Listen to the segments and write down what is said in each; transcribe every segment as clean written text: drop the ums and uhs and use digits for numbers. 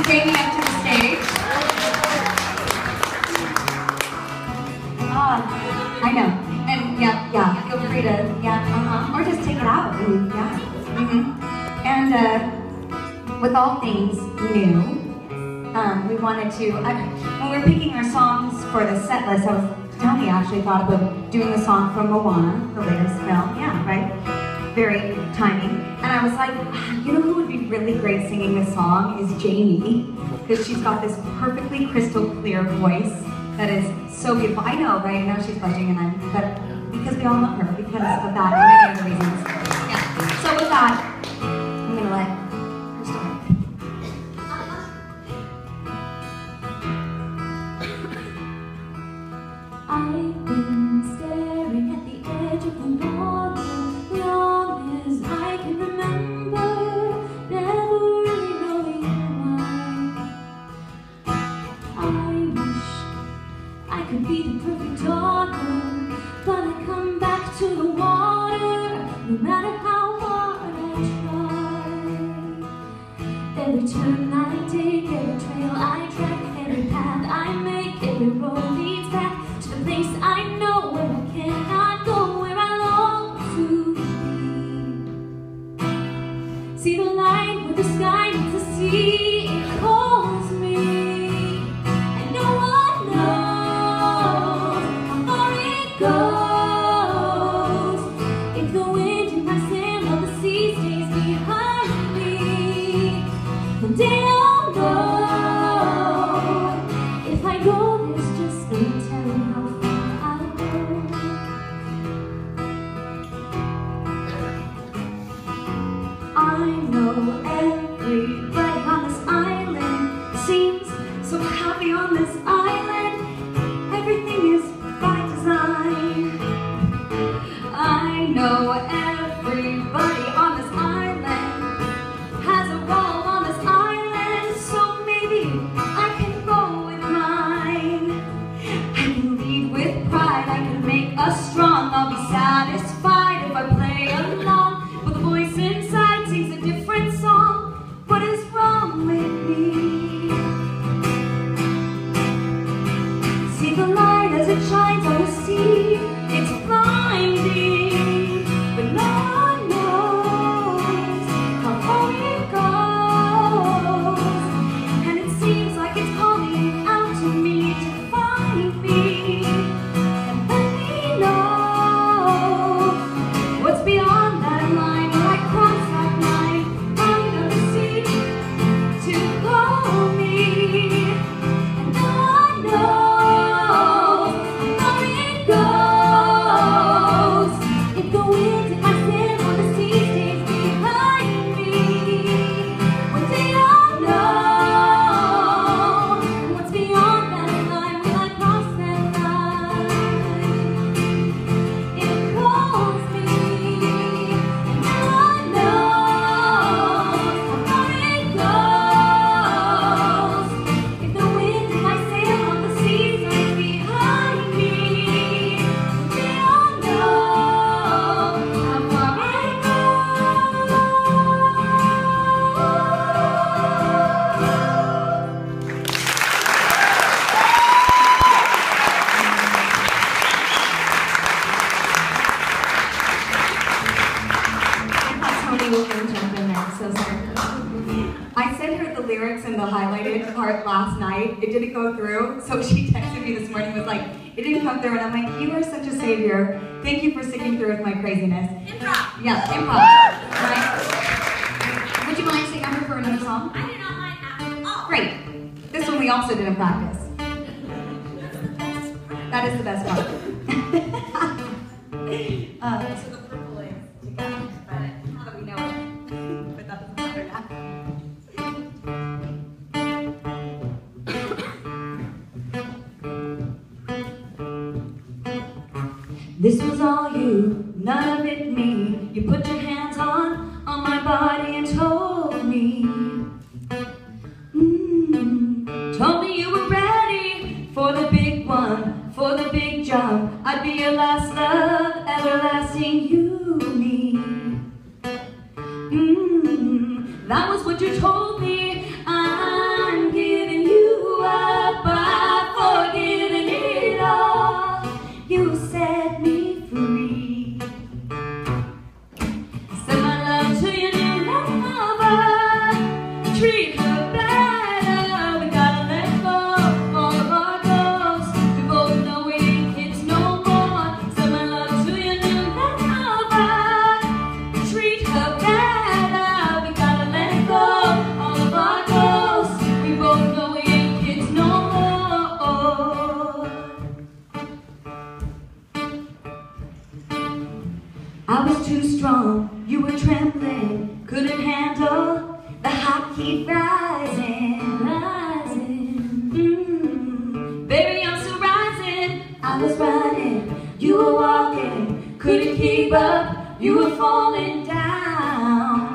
Jamie up to the stage. I know. And yeah, feel free to, or just take it out. And, And with all things new, we wanted to, when we were picking our songs for the set list, Tony actually thought about doing the song from Moana, the latest film. Yeah, right? Very timing. And I was like, you know who would be really great singing this song is Jamie, because she's got this perfectly crystal clear voice that is so beautiful. I know, right? Now she's blushing, but because we all love her because of that and many other reasons. Yeah. So with that, I'm gonna let her start. I've been staring at the edge of the water long as I can remember, never really knowing why. I wish I could be the perfect daughter, but I come back to the water no matter how hard I try. Every turn I take, every trail I track, every path I make, every road leads back to the place I know where I cannot go, where I long to be. See the light where the sky meets the sea, it calls me, and no one knows how far it goes. If the wind in my sail or the sea stays behind me, one day I'll know. If I go, there's just no telling how far I'll go. I know everybody on this island seems so happy on this island. Everything is by design. I know everybody on this island has a role on this island, so maybe I can go with mine. I can lead with pride, I can make us strong. I'll be satisfied if I play along, but the voice inside sings a different song. What is wrong with me? See the light as it shines on the sea, it's blinding, but no one knows how far it goes. And it seems like it's calling out to me to find me, and let me know what's beyond that line. Will I cross that line under the sea to call me? And no one knows how it goes. If the wind in my sail on the sea stays behind me, one day I'll know what's beyond that line. Will I cross that line? It calls me, and no one knows how far it goes. If the wind in my sail on the sea stays behind me, one day I'll know how far it goes. I thought Tony was going to jump in there, so sorry. I sent her the lyrics and the highlighted part last night. It didn't go through, so she texted me this morning, was like, it didn't come through, and I'm like, you are such a savior. Thank you for sticking through with my craziness. Improv. Yeah, improv. Right? Would you mind singing her for another song? I do not mind at all. Great. This one we also didn't practice. That is the best part. So the purple is together, but now that we know it, but that doesn't matter now. This was all you, none of it me. You put your hands on my body and told me, told me you were ready for the big one, for the big jump. I'd be your last love, everlasting you, me. That was what you told me. I treat her better. We gotta let go all of our goals. We both know we ain't kids no more. Send my love to your new lover. Treat her better. We gotta let go all of our goals. We both know we ain't kids no more. I was too strong, you were trembling, couldn't handle the hot heat rising, rising. Baby, I'm still rising. I was running, you were walking, couldn't keep up, you were falling down.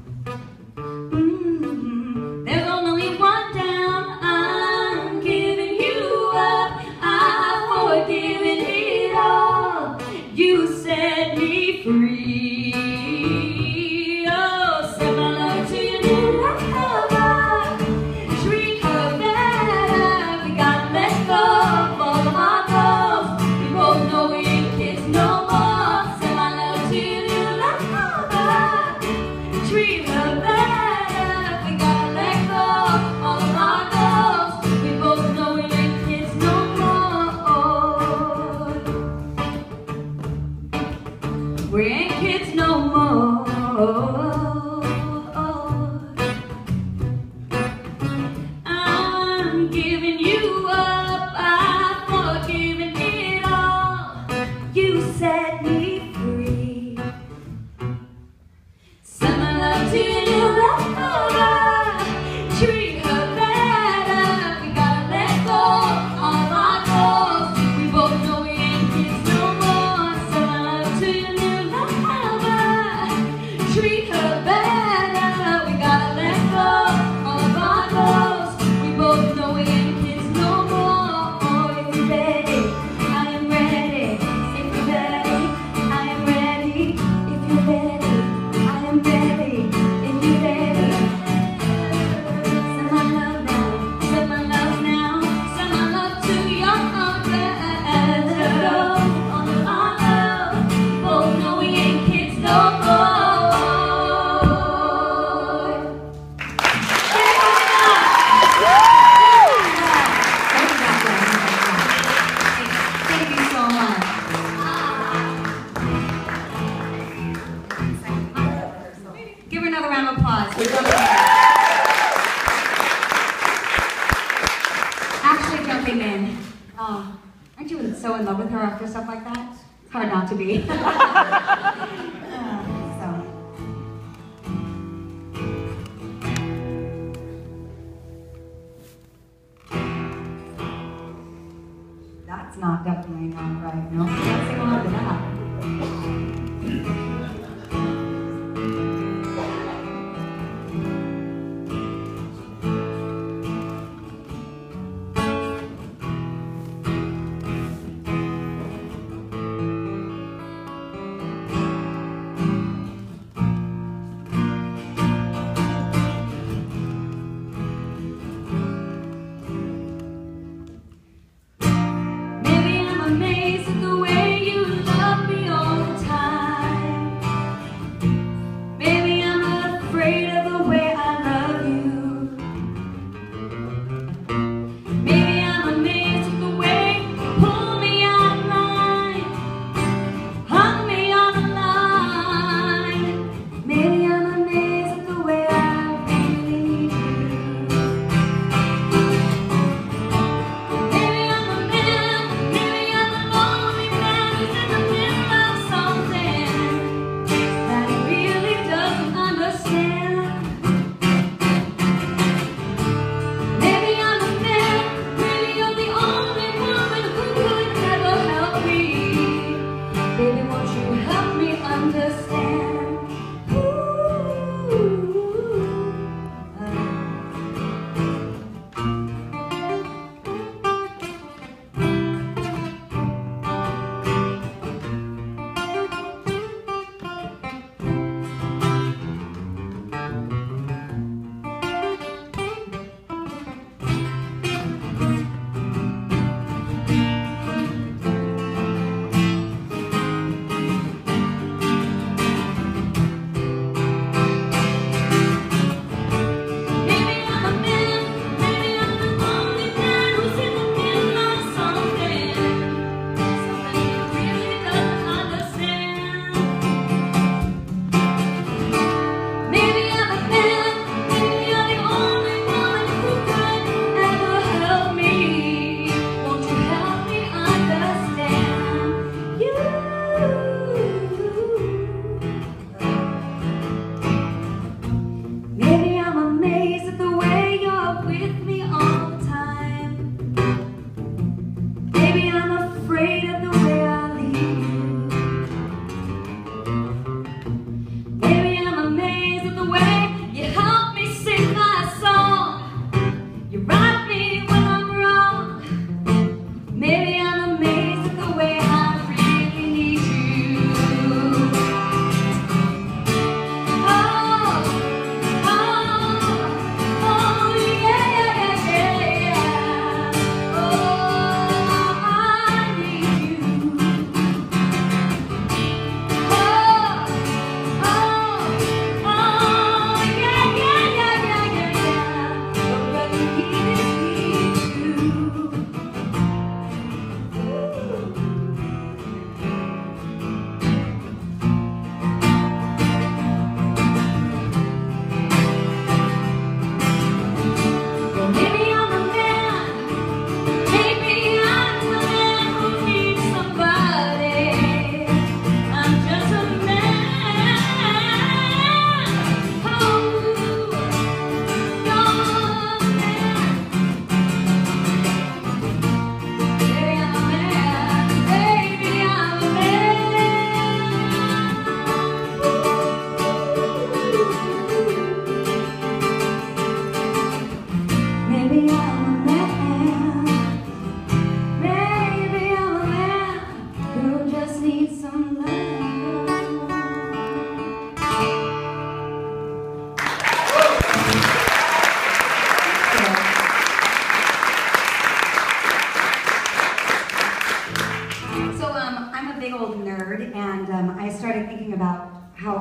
There's only one down. I'm giving you up. I've forgiven it all. You set me free. Oh, send my love to your new lover. Treat her better. We gotta let go of all of our goals. We both know we ain't kids no more. Send my love to your new lover. Treat her better. We gotta let go of all of our goals. We both know we ain't kids no more. We ain't kids no more. I'm giving you up. I've forgiven it all. You set me free. Send my love to your new lover. Treat her better. We gotta let go all of our goals. We both know we ain't kids no more. Send my love to your new lover. Treat her better. We gotta let go all of our goals. We both know we ain't kids no more. If you're ready, I am ready. If you're ready, I am ready. If you're ready, I am ready. If you're ready, send my love now. Send my love now. Send my love to your heart. Let go all of our love. Both know we ain't kids no more. Thank you so much. Give her another round of applause. Actually jumping in. Aren't you so in love with her after stuff like that? It's hard not to be. So. That's not definitely not right. No, can't sing along to that. Maybe I'm amazed at the way you love me all the time.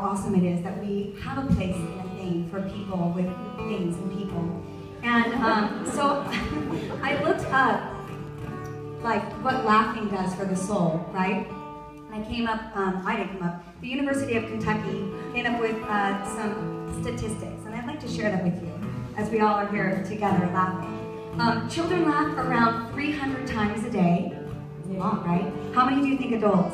awesome it is that we have a place and a thing for people with things and people. And so I looked up like what laughing does for the soul, right? And I came up, I didn't come up, the University of Kentucky came up with some statistics, and I'd like to share that with you as we all are here together laughing. Children laugh around 300 times a day. That's a lot, right? How many do you think adults?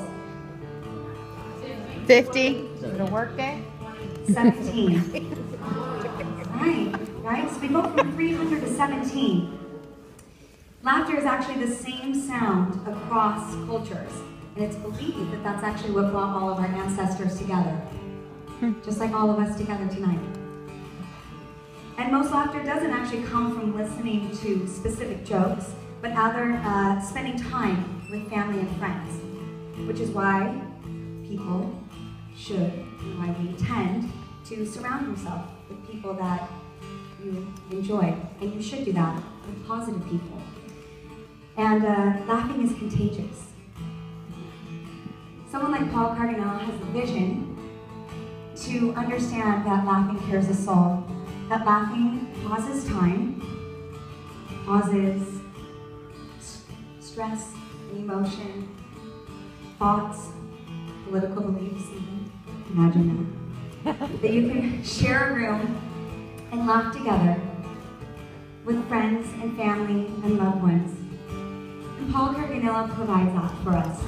50. Is it a work day? 17. Right? So we go from 300 to 17. Laughter is actually the same sound across cultures. And it's believed that that's actually what brought all of our ancestors together. Just like all of us together tonight. And most laughter doesn't actually come from listening to specific jokes, but rather spending time with family and friends. Which is why people should, and why we tend to surround yourself with people that you enjoy. And you should do that with positive people. And laughing is contagious. Someone like Paul Cardinal has a vision to understand that laughing cures the soul. That laughing pauses time, pauses stress, emotion, thoughts, political beliefs even. Imagine that. That you can share a room and laugh together with friends and family and loved ones. And Paul Cardinal provides that for us.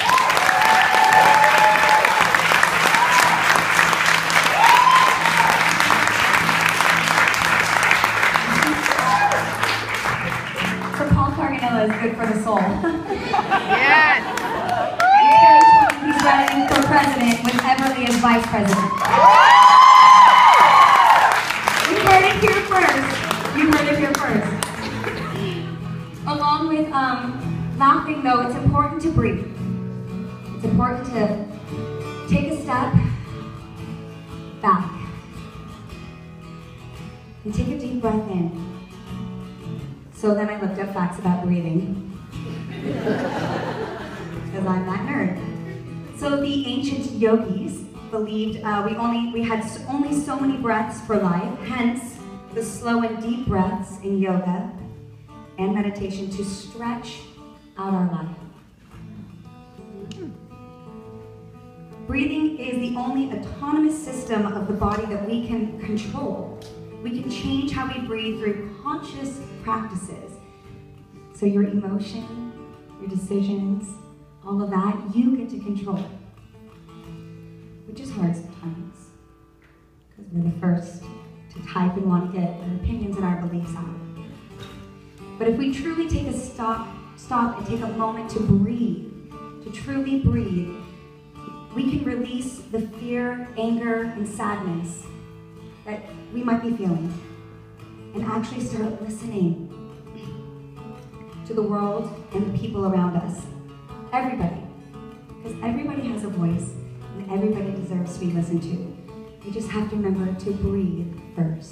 So Paul Cardinal is good for the soul. Yes. He's running for president with Everly as vice president. You heard it here first. You heard it here first. Along with laughing, though, it's important to breathe. It's important to take a step back and take a deep breath in. So then I looked up facts about breathing because I'm that nerd. So the ancient yogis believed we had only so many breaths for life, hence the slow and deep breaths in yoga and meditation to stretch out our life. Breathing is the only autonomous system of the body that we can control. We can change how we breathe through conscious practices. So your emotion, your decisions, all of that, you get to control. Which is hard sometimes, because we're the first to type and want to get our opinions and our beliefs out. But if we truly take a stop and take a moment to breathe, to truly breathe, we can release the fear, anger, and sadness that we might be feeling and actually start listening to the world and the people around us. Everybody. Because everybody has a voice and everybody deserves to be listened to. We just have to remember to breathe first.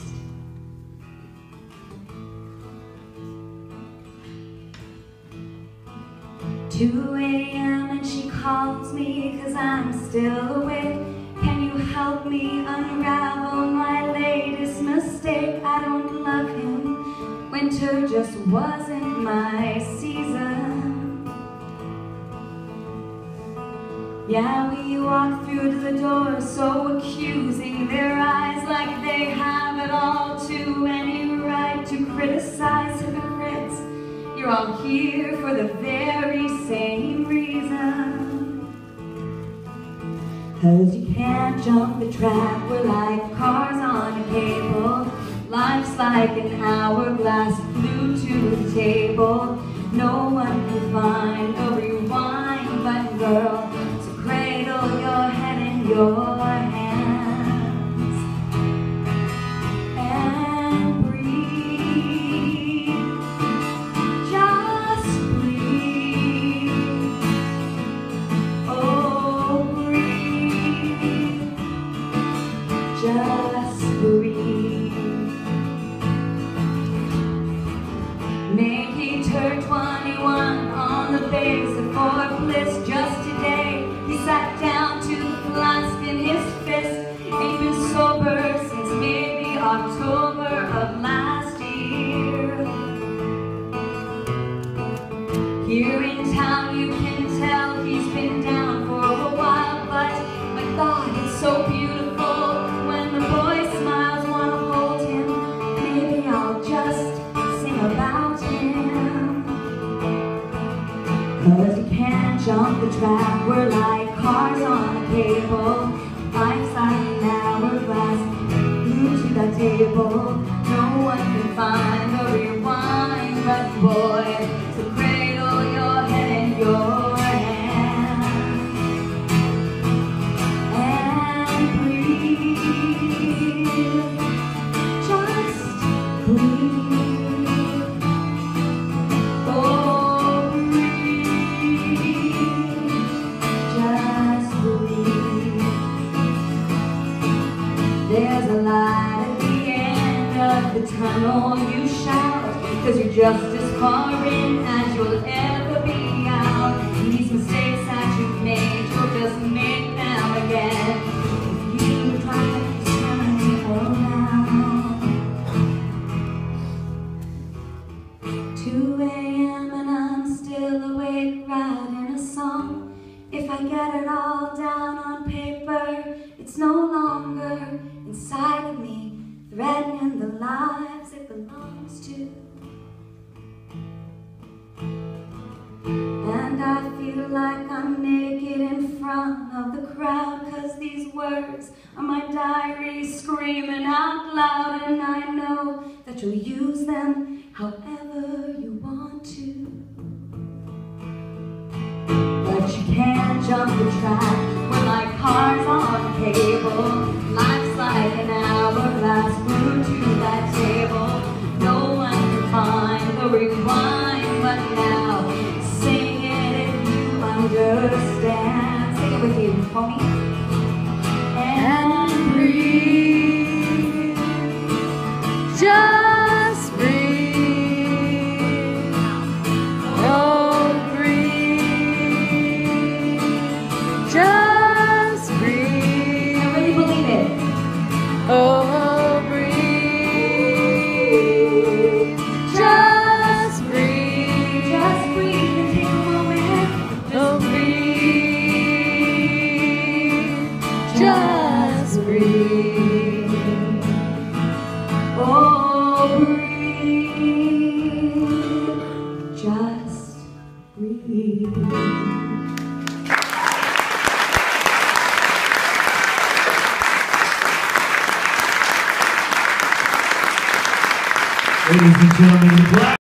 "2 a.m. and she calls me 'cause I'm still awake. Can you help me unravel my latest mistake? I don't love him. Winter just wasn't my season. Yeah, we walk through the door so accusing, their eyes like they have it all to any right to criticize hypocrites. You're all here for the very same reason. 'Cause you can't jump the track, we're like cars on a cable. Life's like an hourglass glued to the table. No one can find a rewind button, girl. So cradle your head in your hands and breathe. Just breathe. Oh, breathe. Just breathe. Make he turn 21 on the base of Fort Bliss just today. He sat down to the flask in his fist 'Cause you can't jump the track, we're like cars on a cable. Life's like an hourglass, glued to that table. No one can find the rewind button, boy. So cradle your head in your hand and breathe. Just breathe. Oh, breathe. Just breathe. There's a light at the end of the tunnel. You shout, 'cause you're just as far in as you'll ever be out. These mistakes that you've made, you'll just make them again. If you try to turn around. 2 a.m. and I'm still awake writing a song. If I get it all down on paper, it's no longer inside of me, threatening the lives it belongs to. And I feel like I'm naked in front of the crowd, 'cause these words are my diary screaming out loud. And I know that you'll use them however you want to. But you can't jump the track, we're like cars on cable. Life's like an hourglass, glued to that table. No one can find the rewind, but now sing it if you understand. Sing it with you, homie. And breathe. Just breathe. Oh, breathe. Just breathe. I really believe it. Oh, breathe. Just breathe. Just breathe and take a moment. Oh, breathe. Just breathe. Oh, breathe. Just breathe. Ladies and gentlemen, the Black